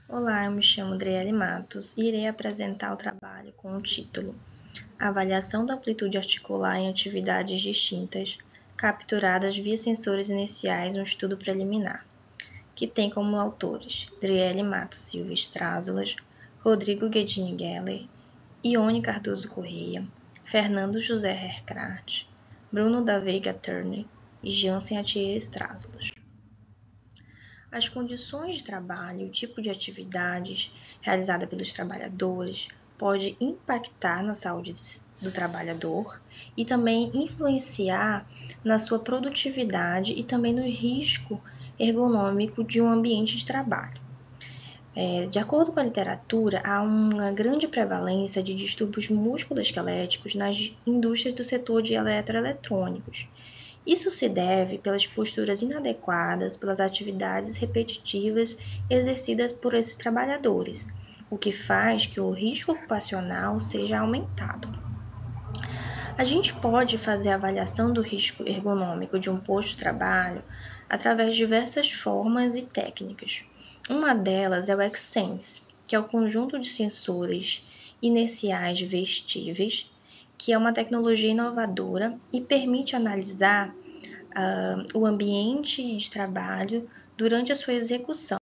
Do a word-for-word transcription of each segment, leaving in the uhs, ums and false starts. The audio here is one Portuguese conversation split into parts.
Olá, eu me chamo Driele Matos e irei apresentar o trabalho com o título Avaliação da amplitude articular em atividades distintas, capturadas via sensores iniciais no estudo preliminar, que tem como autores Driele Matos Silva Strázulas, Rodrigo Guedini Geller, Ione Cardoso Correia, Fernando José Hercraft, Bruno da Veiga Turner e Jansen Atier Strázulas. As condições de trabalho e o tipo de atividades realizada pelos trabalhadores pode impactar na saúde do trabalhador e também influenciar na sua produtividade e também no risco ergonômico de um ambiente de trabalho. É, de acordo com a literatura, há uma grande prevalência de distúrbios musculoesqueléticos nas indústrias do setor de eletroeletrônicos. Isso se deve pelas posturas inadequadas, pelas atividades repetitivas exercidas por esses trabalhadores, o que faz que o risco ocupacional seja aumentado. A gente pode fazer a avaliação do risco ergonômico de um posto de trabalho através de diversas formas e técnicas. Uma delas é o X-Sense, que é o conjunto de sensores inerciais vestíveis, que é uma tecnologia inovadora e permite analisar uh, o ambiente de trabalho durante a sua execução.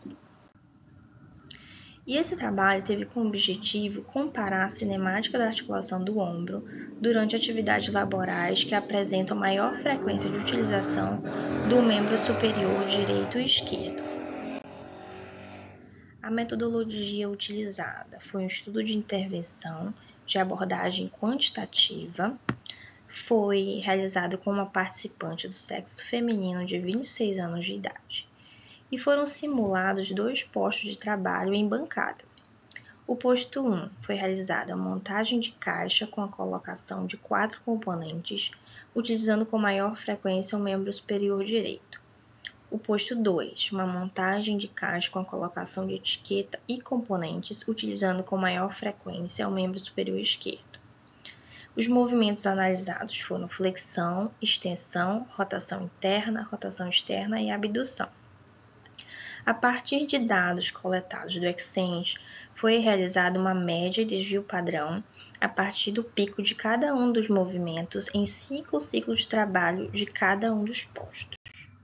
E esse trabalho teve como objetivo comparar a cinemática da articulação do ombro durante atividades laborais que apresentam maior frequência de utilização do membro superior direito e esquerdo. A metodologia utilizada foi um estudo de intervenção de abordagem quantitativa, foi realizado com uma participante do sexo feminino de vinte e seis anos de idade e foram simulados dois postos de trabalho em bancada. O posto um foi realizada a montagem de caixa com a colocação de quatro componentes, utilizando com maior frequência o membro superior direito. O posto dois, uma montagem de caixa com a colocação de etiqueta e componentes, utilizando com maior frequência o membro superior esquerdo. Os movimentos analisados foram flexão, extensão, rotação interna, rotação externa e abdução. A partir de dados coletados do X-Sense, foi realizada uma média e desvio padrão a partir do pico de cada um dos movimentos em cinco ciclos de trabalho de cada um dos postos.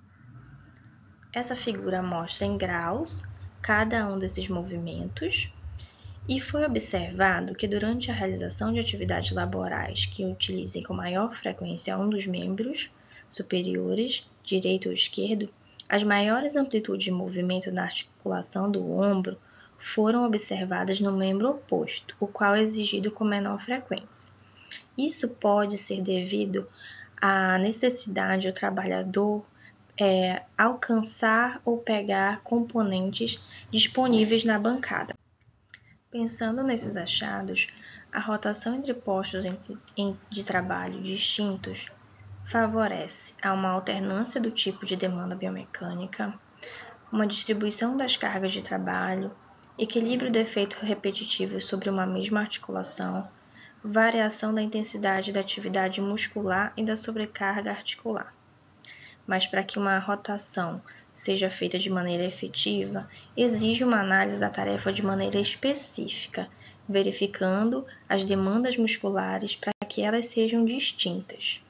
Essa figura mostra em graus cada um desses movimentos e foi observado que durante a realização de atividades laborais que utilizem com maior frequência um dos membros superiores, direito ou esquerdo, as maiores amplitudes de movimento na articulação do ombro foram observadas no membro oposto, o qual é exigido com menor frequência. Isso pode ser devido à necessidade do trabalhador é, alcançar ou pegar componentes disponíveis na bancada. Pensando nesses achados, a rotação entre postos de trabalho distintos favorece a uma alternância do tipo de demanda biomecânica, uma distribuição das cargas de trabalho, equilíbrio do efeito repetitivo sobre uma mesma articulação, variação da intensidade da atividade muscular e da sobrecarga articular. Mas para que uma rotação seja feita de maneira efetiva, exige uma análise da tarefa de maneira específica, verificando as demandas musculares para que elas sejam distintas.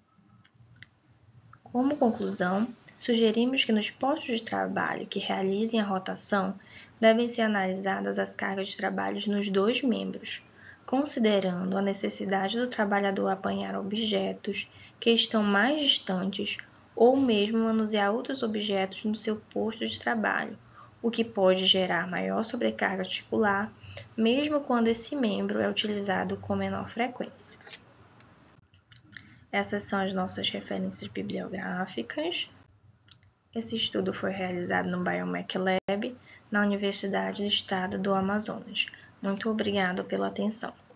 Como conclusão, sugerimos que nos postos de trabalho que realizem a rotação, devem ser analisadas as cargas de trabalho nos dois membros, considerando a necessidade do trabalhador apanhar objetos que estão mais distantes ou mesmo manusear outros objetos no seu posto de trabalho, o que pode gerar maior sobrecarga articular, mesmo quando esse membro é utilizado com menor frequência. Essas são as nossas referências bibliográficas. Esse estudo foi realizado no Biomech Lab, na Universidade do Estado do Amazonas. Muito obrigada pela atenção.